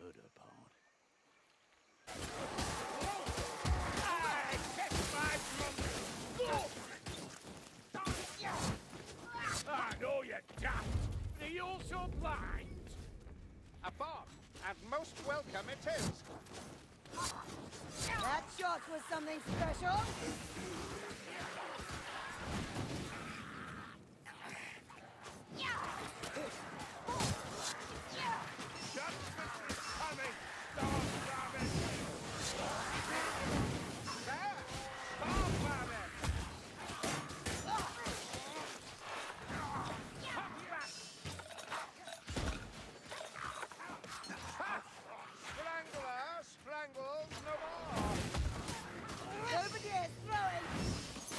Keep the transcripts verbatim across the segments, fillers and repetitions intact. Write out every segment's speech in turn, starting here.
murder part. Ah, no, you daft! Are you also blind? A bomb, and most welcome it is. That shot was something special. Judgment is coming! Storm rabbit! There! Bomb rabbit! Strangler, strangles no more! Over there, throwing!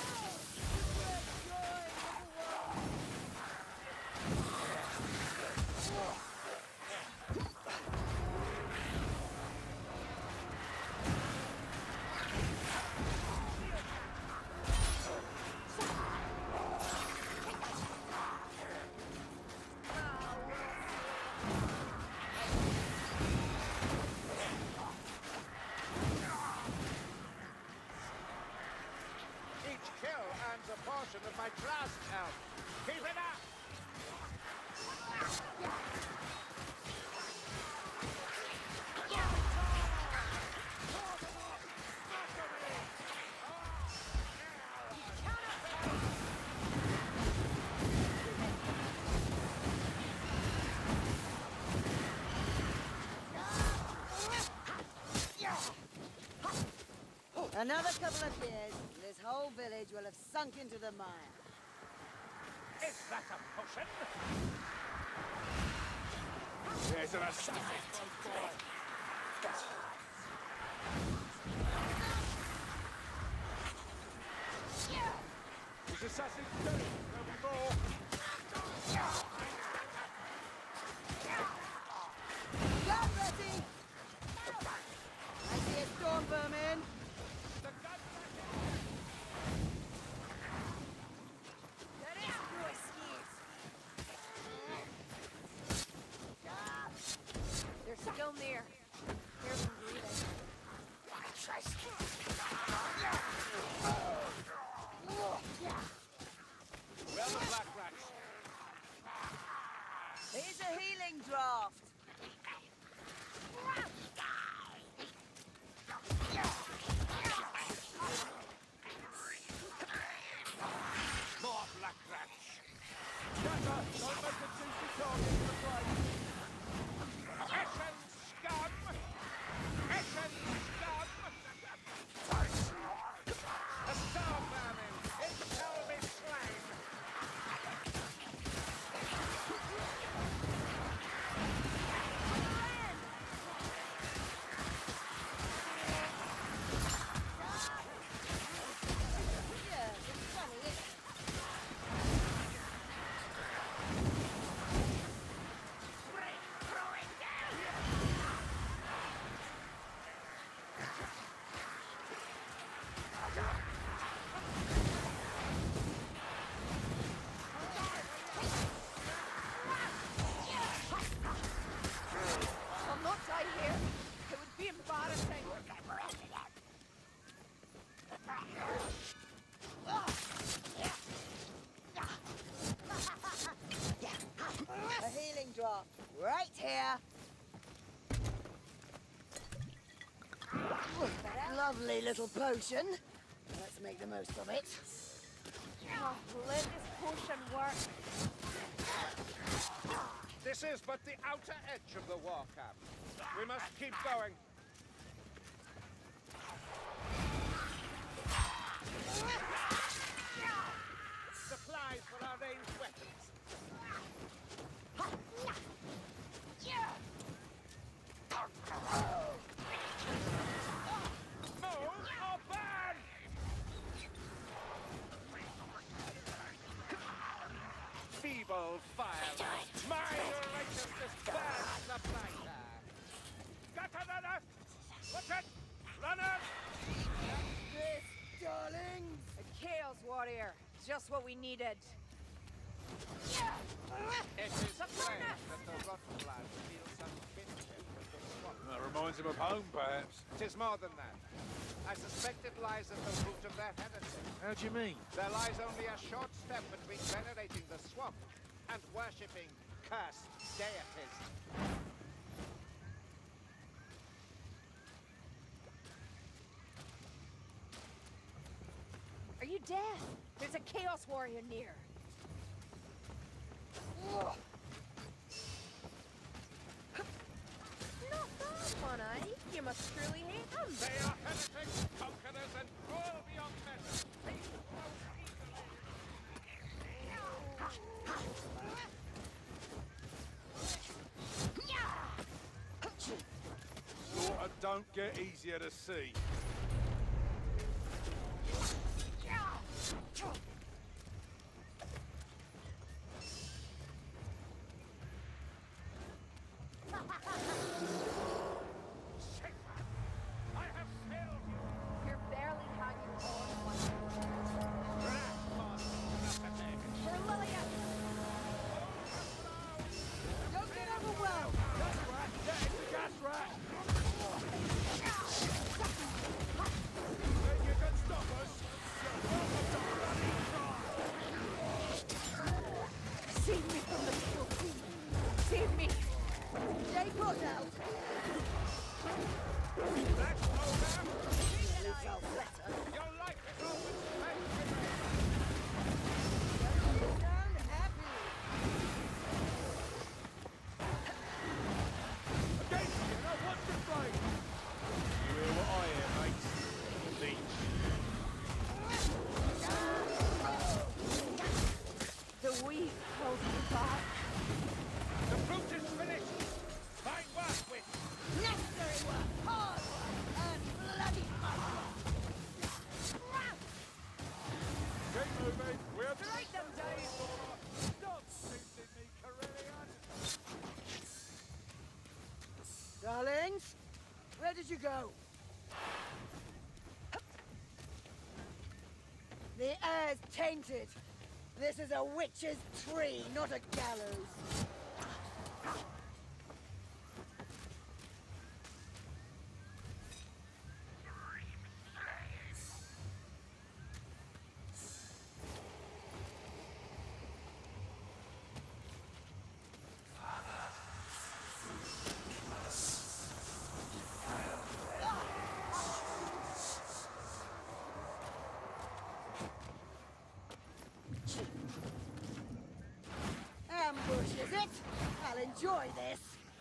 Each kill earns a portion of my trust health. Keep it up! Another couple of years, this whole village will have sunk into the mire. Is that a potion? There's an assassin! This assassin's dead! There'll be more! Gun ready! I see a storm vermin! That is true excuse. They're still near. Hear them breathing. Well, the black rats. Here's a healing draft. More black rats. Shatter! Don't make it seem to target the place! Hessian scum! Hessian scum! A storm vermin! It shall be slain! Yeah, it's funny, isn't it? I'll not die here. It would be embarrassing. A healing draft. Right here. Lovely little potion. Let's make the most of it. Oh, let this potion work. This is but the outer edge of the war camp. We must keep going. Supplies for our ranged weapons. Move or burn! Feeble fire! My righteousness burns the brighter! Got another! What's it? Runners! This, darlings. A Chaos Warrior. Just what we needed. It is plain that the Rottenland feels some kinship with the swamp. reminds him of home, perhaps. Tis more than that. I suspect it lies at the root of their heresy. How do you mean? There lies only a short step between venerating the swamp and worshipping cursed deities. Are you deaf? There's a Chaos Warrior near. Not bad one, eh? You must truly hate them. They are heretics, conquerors, and cruel beyond measure. They most easily. Slaughter don't get easier to see. I have failed you. You're barely hanging on one. For Lilia! Don't get overwhelmed! Gas rat! Get into gas rat! Then you can stop us! You're welcome to bloody try! Save me from the kill queen! Save me! Stay put now! That's over. Lives out better. Your life is always spent. You sound happy. Against you! Now what's the fight? You hear what I hear, mates? Leech. The weave holds me back. The fruit is finished. Fine work with. Necessary work, hard work, and bloody muscle. Keep moving! We have to Strike them down! Stop shooting me, Corellian! Darlings, where did you go? The air's tainted. This is a witch's tree, not a gallows. Ambush, is it? I'll enjoy this.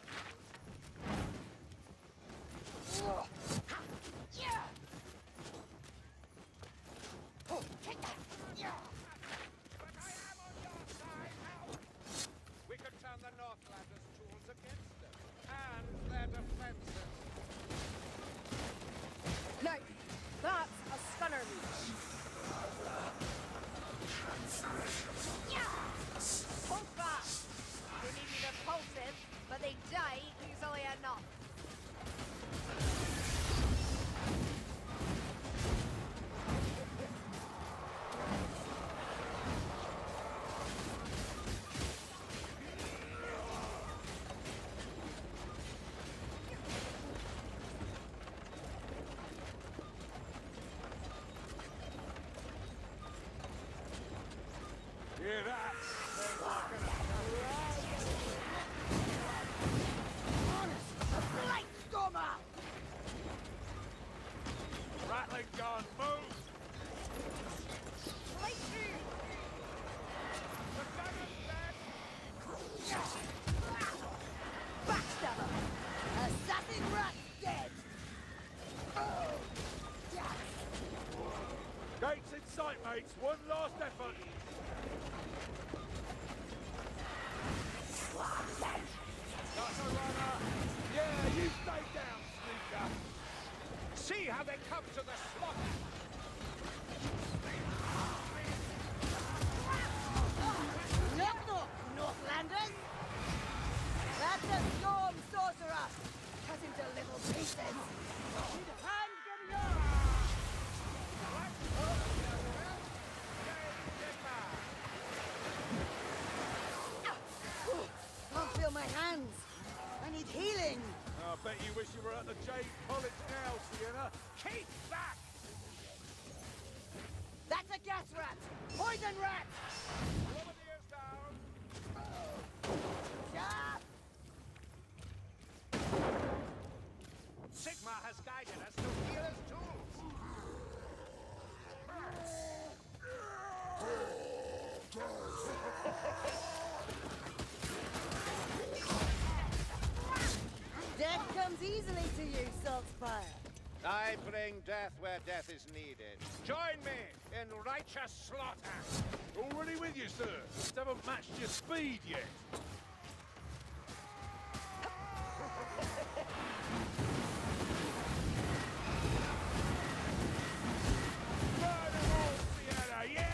But I am on your side now. We could turn the Northlanders' tools against them and their defenses. Now, that's a stunner leech. Hold fast. They may be repulsive, but they die easily enough. Hear that? They're walking Light stormer! Rattling gun, move! Right through. The gunner's dead. Backstabber. Assassin rat dead! Oh, Gates in sight, mates! One last effort! That's a runner! Yeah, you stay down, sneaker! See how they come to the slaughter. knock knock, Northlanders! That's a storm sorcerer! Cut into little pieces! Need a hand getting up! Can't feel my hands. I need healing. Oh, I bet you wish you were at the Jade College now, Sienna. Keep back! That's a gas rat! Poison rat! Lower the ears down. Sharp! Sigma has guided us to healer's tools. Death comes easily to you, Saltspire. I bring death where death is needed. Join me in righteous slaughter. Already with you, sir. Just haven't matched your speed yet. Burn them all, Sienna, yeah!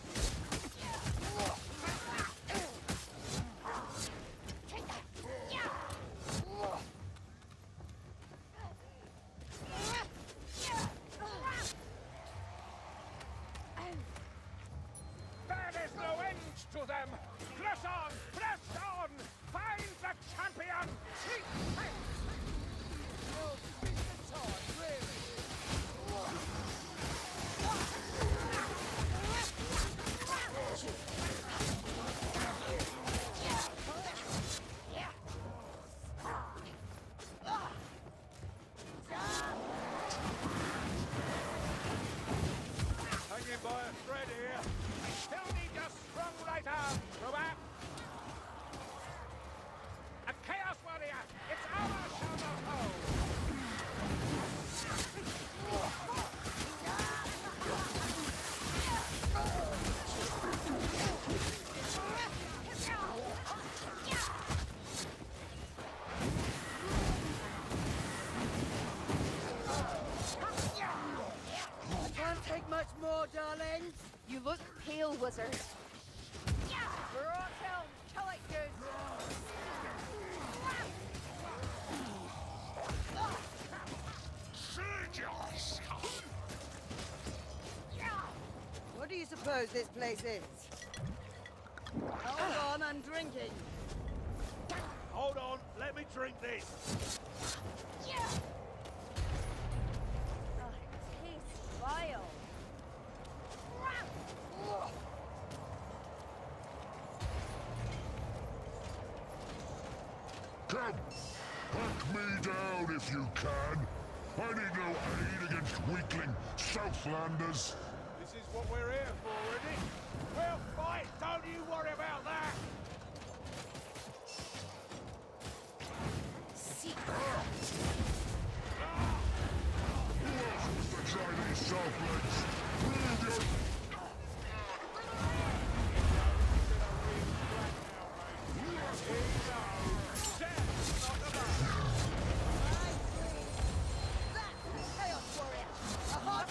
There is no end to them! Press on! Press on! Find the champion! Hanging by a thread here. Still need your strong right arm, Robert! A Chaos Warrior! It's our shoulder hold! Can't take much more, darlings. You look pale, wizard. We're on down. Kill it good. What do you suppose this place is? Hold on, I'm drinking. Hold on, let me drink this. Oh, it tastes vile. Come! Hunt me down if you can! I need no aid against weakling Southlanders! This is what we're here for, isn't it? We'll fight, don't you worry about that! Who else wants to try these Southlands? Prove your... That's the Chaos Warrior! A hard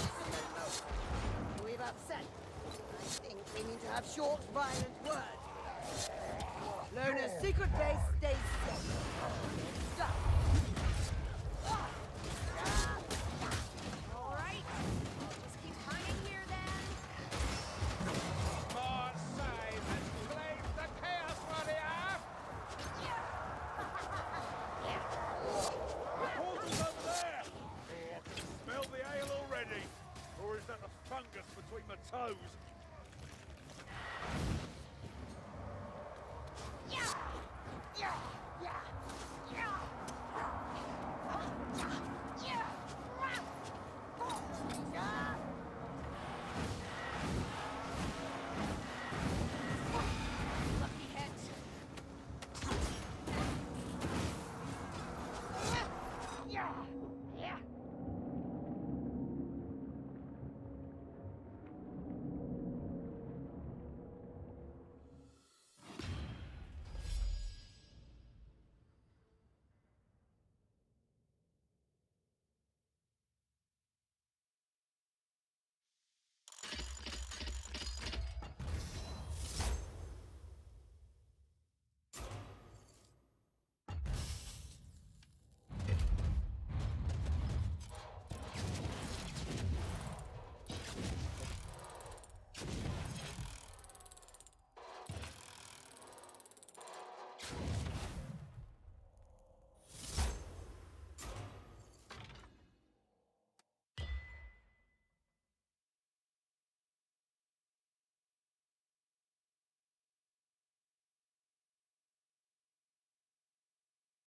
We've upset. I think we need to have short, violent words. Lona's secret base stays safe. Stop. All right. Just keep hanging here then. Morside has claimed the Chaos Warrior! The portal's over there! Oh, I can smell the ale already. Or is that the fungus between my toes?